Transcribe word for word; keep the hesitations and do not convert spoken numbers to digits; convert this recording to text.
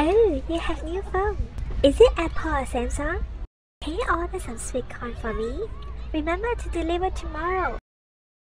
Oh, you have new phone. Is it Apple or Samsung? Can you order some sweet corn for me? Remember to deliver tomorrow.